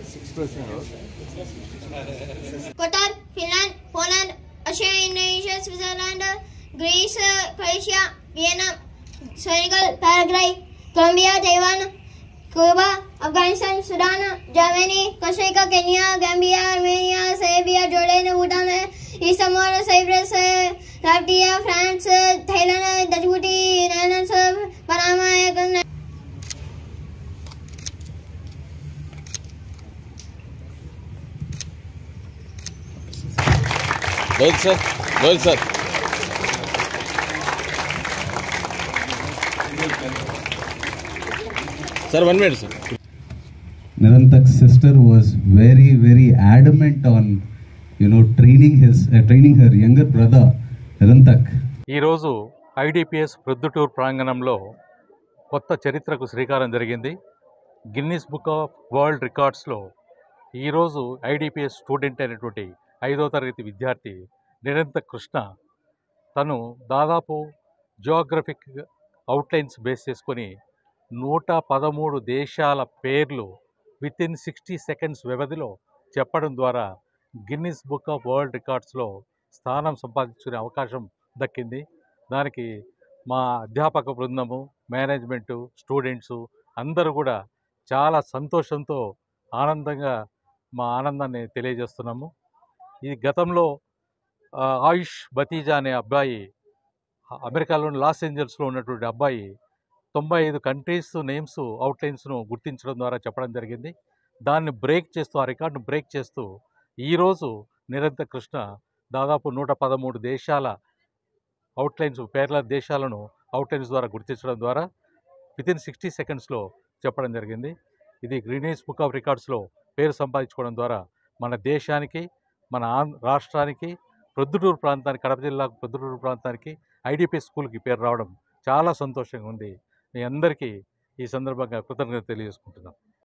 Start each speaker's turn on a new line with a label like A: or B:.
A: Qatar, Finland, Poland, Australia, Indonesia, Switzerland, Greece, Croatia, Vietnam, Senegal, Paraguay, Colombia, Taiwan, Cuba, Afghanistan, Sudan, Germany, Costa Rica, Kenya, Gambia, Armenia, Serbia, Jordan, Bhutan, East Timor, Cyprus, Latvia, France, Thailand, Djibouti, Netherlands, Panama,
B: Well, sir. Well, sir. Sir, 1 minute, sir.
C: Nirantak's sister was very adamant on, training her younger brother, Nirantak.
D: ఈరోజు IDPS Proddatur ప్రాంగణంలో కొత్త చరిత్రకు శ్రీకారం జరిగింది. Guinness book of world రికార్డ్స్లో ఈరోజు IDPS student అయినటువంటి 5వ తరగతి విద్యార్థి నిరంతక్ కృష్ణ తను దాదాపు జియోగ్రఫిక్ అవుట్లైన్స్ బేస్ చేసుకొని 113 దేశాల పేర్లు వితిన్ 60 సెకండ్స్ వ్యవధిలో చెప్పడం ద్వారా గిన్నిస్ బుక్ ఆఫ్ వరల్డ్ రికార్డ్స్లో స్థానం సంపాదించుకునే అవకాశం దక్కింది. దానికి మా అధ్యాపక బృందము, మేనేజ్మెంటు, స్టూడెంట్సు అందరూ కూడా చాలా సంతోషంతో ఆనందంగా మా ఆనందాన్ని తెలియజేస్తున్నాము. ఈ గతంలో ఆయుష్ భతీజా అనే అబ్బాయి, అమెరికాలోని లాస్ ఏంజల్స్లో ఉన్నటువంటి అబ్బాయి 95 కంట్రీస్ నేమ్స్ అవుట్లైన్స్ను గుర్తించడం ద్వారా చెప్పడం జరిగింది. దాన్ని బ్రేక్ చేస్తూ, ఆ రికార్డును బ్రేక్ చేస్తూ ఈరోజు నిరంతక్ కృష్ణ దాదాపు 113 దేశాల అవుట్లైన్స్, పేర్ల దేశాలను అవుట్లైన్స్ ద్వారా గుర్తించడం ద్వారా వితిన్ 60 సెకండ్స్లో చెప్పడం జరిగింది. ఇది గిన్నిస్ బుక్ ఆఫ్ రికార్డ్స్లో పేరు సంపాదించుకోవడం ద్వారా మన దేశానికి, మన రాష్ట్రానికి, ప్రొద్దుటూరు ప్రాంతానికి, కడప జిల్లా ప్రొద్దుటూరు ప్రాంతానికి, ఐడిపి స్కూల్కి పేరు రావడం చాలా సంతోషంగా ఉంది. మీ అందరికీ ఈ సందర్భంగా కృతజ్ఞత తెలియజేసుకుంటున్నాను.